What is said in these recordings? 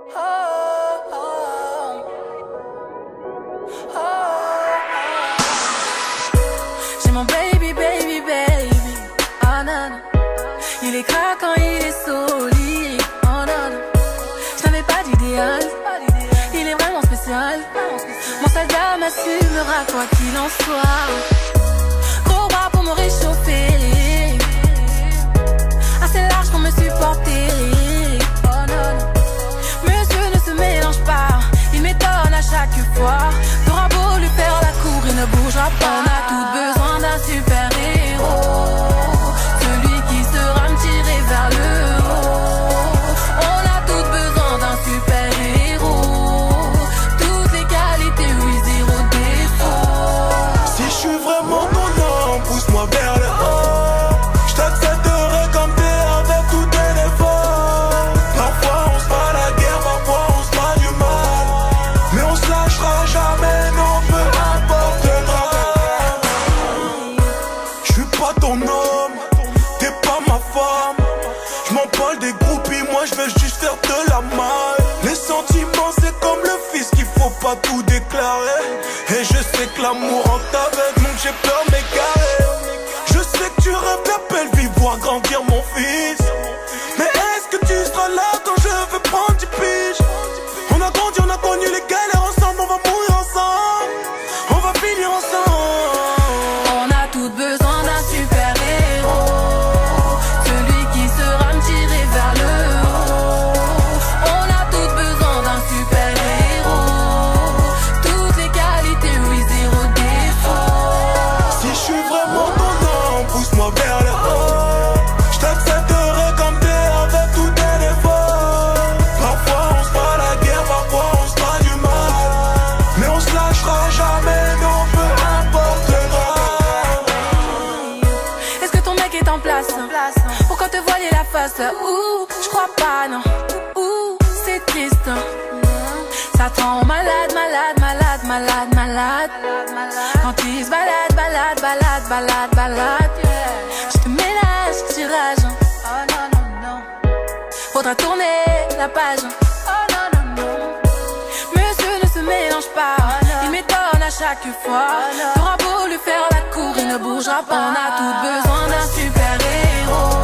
J'ai mon baby, baby, baby. Oh non, non. Il est craquant, il est solide. Oh non, non. Je n'avais pas d'idéal. Il est vraiment spécial. Mon soldat m'assumera quoi qu'il en soit. Gros bras pour me réchauffer. Assez large pour me supporter. Oh non, non. Monsieur ne se mélange pas. Il m'étonne à chaque fois. T'auras beau lui faire la cour, il ne bougera pas. On a tous besoin d'un super-héros, celui qui saura me tirer vers le haut. On a tous besoin d'un super-héros, toutes les qualités, oui, zéro défaut. Si je suis vraiment ton homme, pousse-moi vers le haut. Je t'accepterai comme t'es avec tous tes défauts. Parfois on se fera la guerre, parfois on se fera du mal, mais on se lâchera jamais, non, peu importe le drame. Je suis pas ton homme, t'es pas ma femme. Je m'en parle des groupies, moi je veux juste faire de la malle. Les sentiments c'est comme le fils qu'il faut pas tout déclarer. Et je sais que l'amour hante avec, donc j'ai peur de m'égarer. Je sais que tu rêves de la belle vie, voir grandir mon fils. Mais est-ce que tu seras là quand je veux prendre du piges? On a grandi, on a connu les galères ensemble, on va mourir ensemble, on va finir ensemble. On a tous besoin d'un super-héros, celui qui saura me tirer vers le haut. On a tous besoin d'un super-héros, toutes les qualités, oui, zéro défaut. Si je suis vraiment ton homme, pousse-moi vers le haut. Je t'accepterai comme t'es avec tous tes défauts. Parfois on se fera la guerre, parfois on se fera du mal, mais on se lâchera jamais, non, peu importe le drame. Est-ce que ton mec est en place? Pourquoi te voiler la face? Ouh, je crois pas, non. Ouh, c'est triste. Ça te rend malade, malade, malade, malade, malade. Quand il se balade, balade, balade, balade, balade. Je te mélange, tirage. Oh non, non, non. Faudra tourner la page. Oh non, non, non. Monsieur ne se mélange pas. Il m'étonne à chaque fois. T'auras beau lui faire la cour, il ne bougera pas. On a tous besoin d'un super-héros,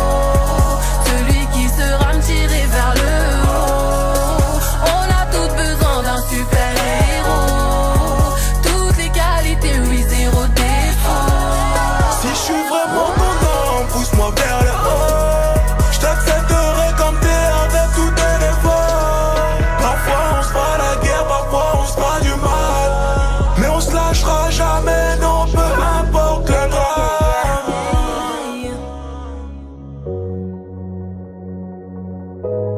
celui qui saura me tirer vers le haut. On a tous besoin d'un super-héros, toutes les qualités, oui, zéro défaut. Si je suis vraiment ton homme, pousse-moi vers le haut. Je t'accepterai comme t'es avec tous tes défauts. Parfois on se fera la guerre, parfois on se fera du mal, mais on se lâchera jamais, non, peu importe le drame.